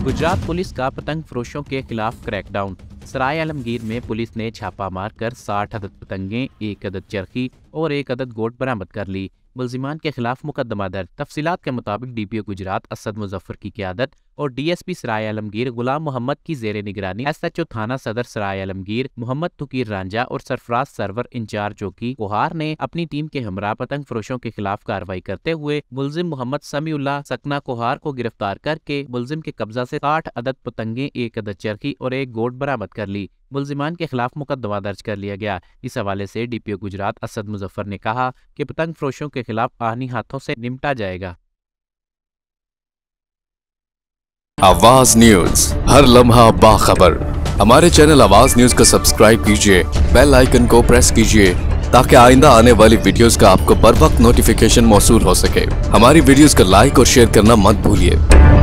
Gujarat police का पतंग फरोशों के खिलाफ क्रैकडाउन। सराय आलमगीर में पुलिस ने छापा मारकर 60 अदद पतंगें, 1 अदद चरखी और 1 अदद गोट बरामद कर ली। मुल्जिमान के खिलाफ मुकदमा दर्ज। तफसीलात के मुताबिक डीपीओ गुजरात असद मुजफ्फर की क़यादत और डीएसपी सराय आलमगीर गुलाम मोहम्मद की जेर निगरानी एसएचओ थाना सदर सराय आलमगीर मोहम्मद तुकीर रांझा और सरफराज सरवर इंचार्ज चौकी कोहार ने अपनी टीम के हमरा पतंग फरोशों के खिलाफ कार्रवाई करते हुए मुलजिम मोहम्मद समीउल्लाह सकना कोहार को गिरफ्तार करके मुलजिम के कब्जा से 60 अदद पतंगे, 1 अदद चरखी और 1 गोट बरामद कर ली। मुल्जिमान के खिलाफ मुकदमा दर्ज कर लिया गया। इस हवाले से डीपीओ गुजरात असद मुजफ्फर ने कहा कि पतंग फरोशों के खिलाफ आनी हाथों से निपटा जाएगा। आवाज न्यूज, हर लम्हा बाखबर। हमारे चैनल आवाज न्यूज को सब्सक्राइब कीजिए, बेल आइकन को प्रेस कीजिए ताकि आइंदा आने वाली वीडियोस का आपको बर वक्त नोटिफिकेशन मौसूल हो सके। हमारी वीडियोस को लाइक और शेयर करना मत भूलिए।